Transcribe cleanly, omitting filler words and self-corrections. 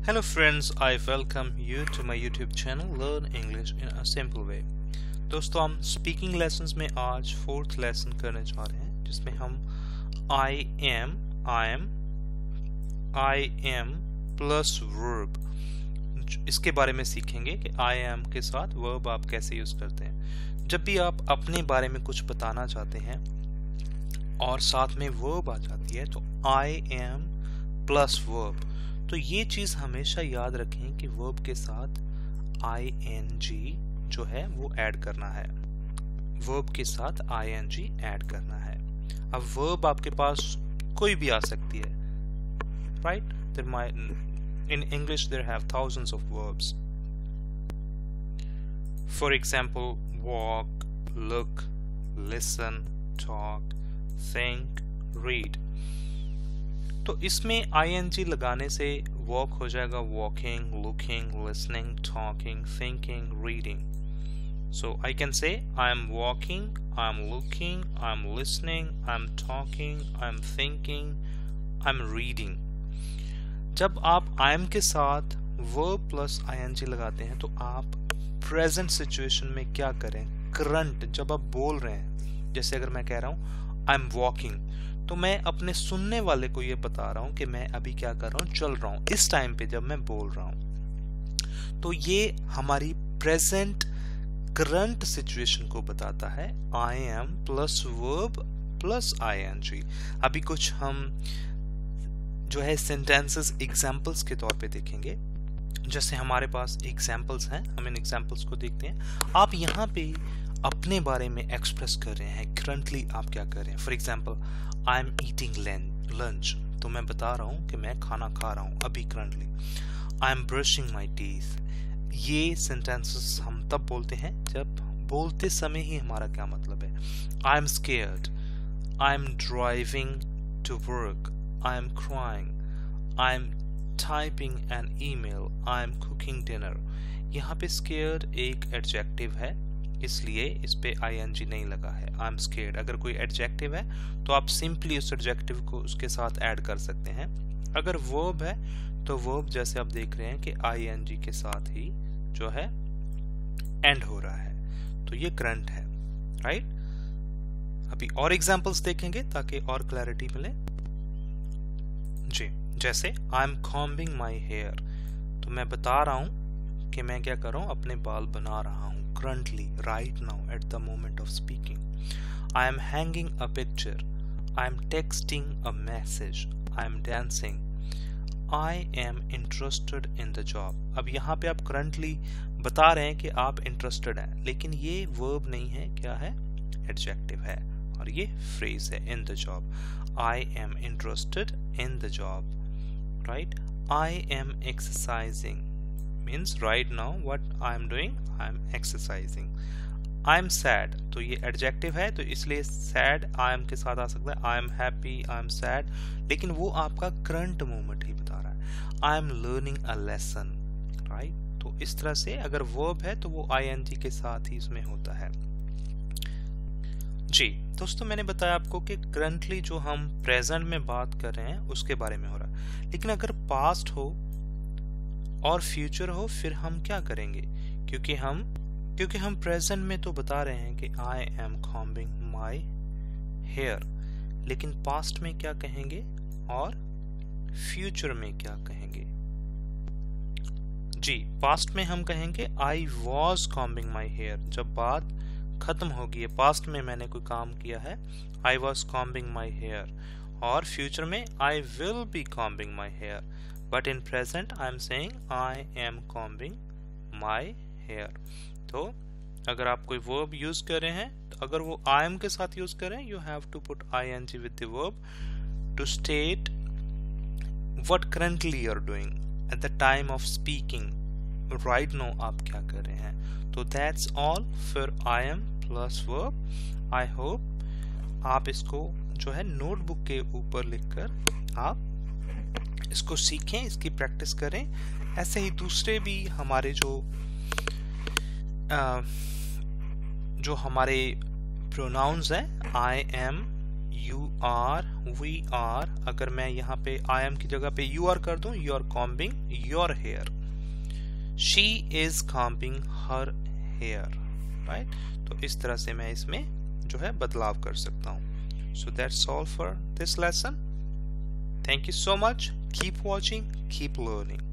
Hello friends, I welcome you to my YouTube channel Learn English in a Simple Way। दोस्तों हम speaking lessons में आज 4th lesson करने जा रहे हैं जिसमें हम I am प्लस वर्ब इसके बारे में सीखेंगे कि I am के साथ वर्ब आप कैसे यूज करते हैं। जब भी आप अपने बारे में कुछ बताना चाहते हैं और साथ में वर्ब आ जाती है तो I am प्लस वर्ब, तो ये चीज हमेशा याद रखें कि वर्ब के साथ ing जो है वो ऐड करना है। वर्ब के साथ ing ऐड करना है। अब वर्ब आपके पास कोई भी आ सकती है, right? In English there have thousands of verbs. For example, walk, look, listen, talk, think, read. तो इसमें ing लगाने से walk हो जाएगा walking, looking, listening, talking, thinking, reading. So I can say I am walking, I am looking, I am listening, I am talking, I am thinking, I am reading. जब आप I am के साथ verb plus ing लगाते हैं तो आप present situation में क्या करें? current जब आप बोल रहे हैं, जैसे अगर मैं कह रहा हूँ I am walking, तो मैं अपने सुनने वाले को ये बता रहा हूं कि मैं अभी क्या कर रहा हूं, चल रहा हूं इस टाइम पे जब मैं बोल रहा हूं। तो ये हमारी प्रेजेंट करंट सिचुएशन को बताता है I am plus verb plus ing। अभी कुछ हम जो है सेंटेंसेस एग्जांपल्स के तौर पे देखेंगे। जैसे हमारे पास एग्जांपल्स हैं, हम इन एग्जांपल्स को देखते हैं। आप यहाँ पे अपने बारे में एक्सप्रेस कर रहे हैं, करंटली आप क्या कर रहे हैं। For example I am eating lunch, तो मैं बता रहा हूँ कि मैं खाना खा रहा हूँ अभी currently. I am brushing my teeth. ये सेंटेंसेस हम तब बोलते हैं जब बोलते समय ही हमारा क्या मतलब है। I am scared, I am driving to work, I am crying, I am typing an email, I am cooking dinner. यहाँ पे स्केयर्ड एक एडजेक्टिव है, इसलिए इस पे ing नहीं लगा है। आई एम स्केयर्ड अगर कोई एडजेक्टिव है तो आप सिंपली उस एडजेक्टिव को उसके साथ ऐड कर सकते हैं। अगर वर्ब है तो वर्ब जैसे आप देख रहे हैं कि ing के साथ ही जो है एंड हो रहा है, तो ये करंट है, राइट? अभी और एग्जांपल्स देखेंगे ताकि और क्लैरिटी मिले। जी, जैसे I am combing my hair, तो मैं बता रहा हूं कि मैं क्या कर रहा हूं, अपने बाल बना रहा हूं currently, right now, at the moment of speaking. I am hanging a picture, I am texting a message, I am dancing, I am interested in the job. अब यहाँ पे आप currently बता रहे हैं कि आप interested हैं, लेकिन ये verb नहीं है, क्या है? Adjective है, और ये phrase है, in the job. I am interested in the job, right? I am exercising means right now what I am doing, I am exercising. I am sad, तो ये adjective है तो इसलिए sad I am के साथ आ सकता है। I am happy, I am sad, लेकिन वो आपका current moment ही बता रहा है। I am learning a lesson, right? तो इस तरह से अगर verb है तो वो ing के साथ ही इसमें होता है। जी दोस्तों, मैंने बताया आपको कि currently जो हम present में बात कर रहे हैं उसके बारे में हो रहा है, लेकिन अगर past हो और फ्यूचर हो फिर हम क्या करेंगे? क्योंकि हम प्रेजेंट में तो बता रहे हैं कि I am combing my hair, लेकिन पास्ट में क्या कहेंगे और फ्यूचर में क्या कहेंगे? जी, पास्ट में हम कहेंगे I was combing my hair, जब बात खत्म होगी, पास्ट में मैंने कोई काम किया है, I was combing my hair, और फ्यूचर में I will be combing my hair. But in present I am saying I am combing my hair. तो अगर आप कोई verb यूज कर रहे हैं तो अगर वो I am के साथ यूज कर रहे हैं, you have to put ing with the verb to state what currently you are doing at the time of speaking. Right now आप क्या कर रहे हैं। तो that's all for I am plus verb. I hope आप इसको जो है नोटबुक के ऊपर लिखकर आप इसको सीखें, इसकी प्रैक्टिस करें। ऐसे ही दूसरे भी हमारे जो हमारे प्रोनाउंस हैं, I am, you are, we are, अगर मैं यहाँ पे आई एम की जगह पे यू आर कर दूं, you are combing your hair, she is combing her hair, right. तो इस तरह से मैं इसमें जो है बदलाव कर सकता हूँ। So that's all for this lesson. Thank you so much, keep watching, keep learning.